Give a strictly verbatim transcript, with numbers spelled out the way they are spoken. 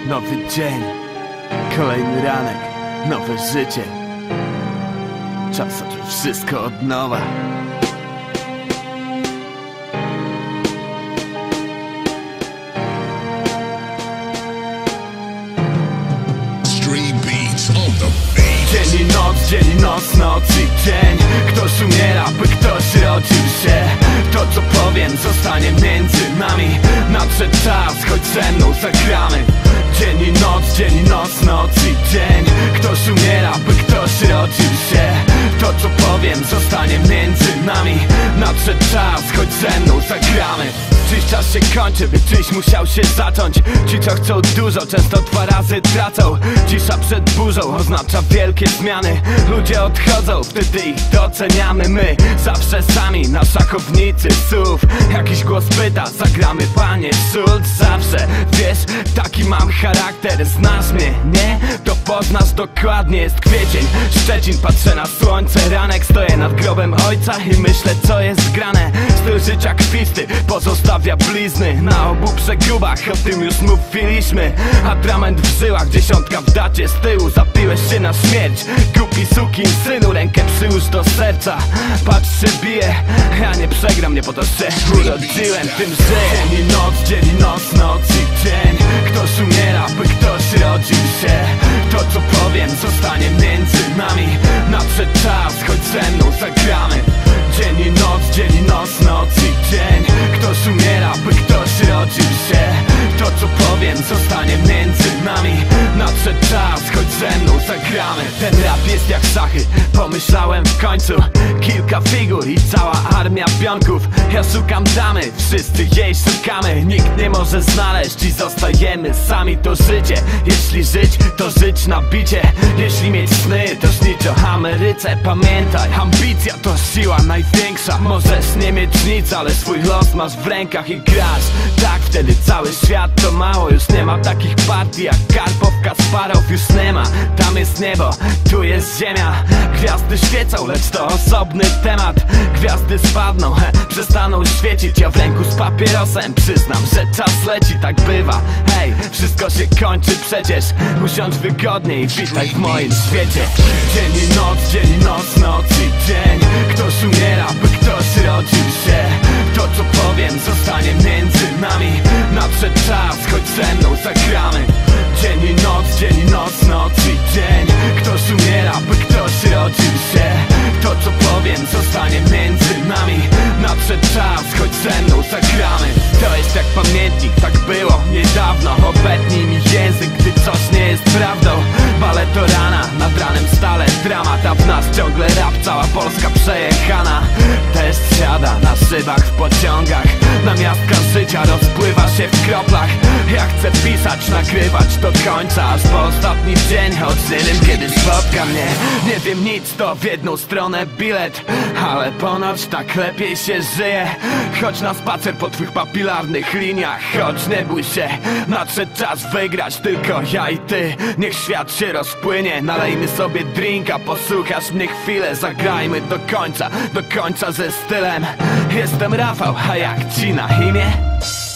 Nowy dzień, kolejny ranek, nowe życie. Czas zacząć wszystko od nowa. Dzień i noc, dzień i noc, noc i dzień. Ktoś umiera, by ktoś rodził się. To co powiem zostanie między nami. Nadszedł czas, choć ze mną zagramy. Dzień i noc, dzień i noc, noc i dzień. Ktoś umiera, by ktoś rodził się. To co powiem zostanie między nami. Nadszedł czas, choć ze mną zagramy. Czyś czas się kończy, by czyś musiał się zacząć. Ci co chcą dużo, często dwa razy tracą. Cisza przed burzą oznacza wielkie zmiany. Ludzie odchodzą, wtedy ich doceniamy. My zawsze sami na szachownicy słów. Jakiś głos pyta, zagramy panie Schulz. Zawsze, wiesz, taki mam charakter. Znasz mnie, nie? To poznasz dokładnie. Jest kwiecień, Szczecin, patrzę na słońce. Ranek, stoję nad grobem ojca i myślę co jest grane. Styl życia krwisty pozostawia blizny na obu przegubach, o tym już mówiliśmy. Atrament w żyłach, dziesiątka w dacie z tyłu. Zapiłeś się na śmierć, głupi sukin synu. Rękę przyłóż do serca, patrz się bije. Ja nie przegram, nie po to się urodziłem. Tym żyję. Dzień i noc, dzień i noc, noc i dzień. Ktoś umiera, by ktoś rodził się. To co powiem zostanie między nami. Nadszedł czas, choć ze mną zagramy. Dzień i noc, dzień i noc, noc i dzień. Ktoś umiera, by ktoś rodził się. To co powiem zostanie między nami. Nadszedł czas, choć ze mną zagramy. Ten rap jest jak szachy, pomyślałem w końcu. Kilka figur i cała armia pionków. Ja szukam damy, wszyscy jej szukamy. Nikt nie może znaleźć i zostajemy sami. To życie, jeśli żyć, to żyć na bicie. Jeśli mieć sny, to śnić o Ameryce. Pamiętaj, ambicja to siła największa. Możesz nie mieć nic, ale swój los masz w rękach i grasz. Tak, wtedy cały świat to mało. Już nie ma takich partii jak Karpow, Kasparow. Już nie ma, tam jest niebo, tu jest ziemia. Gwiazdy świecą, lecz to osobny temat. Gwiazdy spadną, he, przestaną świecić. Ja w ręku z papierosem przyznam, że czas leci, tak bywa. Hej, wszystko się kończy przecież. Usiądź wygodnie i witaj w moim świecie. Dzień i noc, dzień i noc, noc i dzień. Ktoś umiera, by ktoś rodził się. To co powiem zostanie między nami. Nadszedł czas, choć ze mną zagramy. Dzień i noc, dzień i noc, noc i dzień. Ktoś umiera, by ktoś rodził się. To co powiem zostanie między nami. Nadszedł czas, choć ze mną zagramy. To jest jak pamiętnik, tak było niedawno. Obetnij mi język, gdy coś nie jest prawdą. Balet to rana, nad ranem stale dramat. A w nas ciągle rap, cała Polska przejechana. Deszcz siada na szybach w pociągach. Namiastka życia rozpływa się w kroplach. Ja chcę pisać, nagrywać do końca, aż po ostatni dzień, choć nie wiem kiedy spotka mnie. Nie wiem nic, to w jedną stronę bilet, ale ponoć tak lepiej się żyje. Chodź na spacer po twych papilarnych liniach. Chodź, nie bój się, nadszedł czas wygrać. Tylko ja i ty, niech świat się rozpłynie. Nalejmy sobie drinka, posłuchasz mnie chwilę. Zagrajmy do końca, do końca ze stylem. Jestem Rafał, a jak ci na imię?